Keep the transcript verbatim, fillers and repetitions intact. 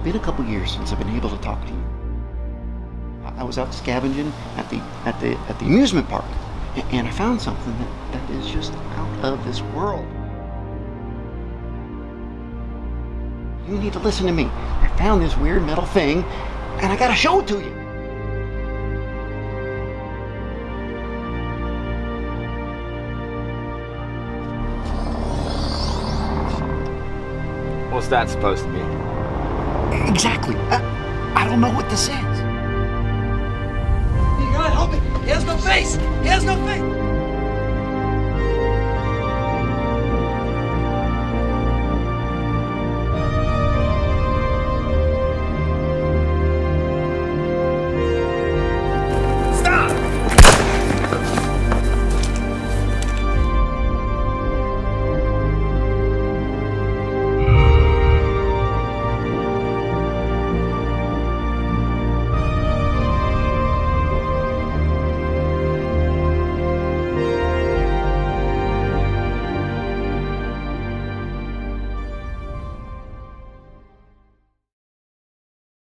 been a couple years since I've been able to talk to you. I was out scavenging at the at the at the amusement park, and I found something that, that is just out of this world. You need to listen to me. I found this weird metal thing, and I gotta show it to you. What's that supposed to mean? Exactly. I, I don't know what this is. You gotta help me. He has no face. He has no face.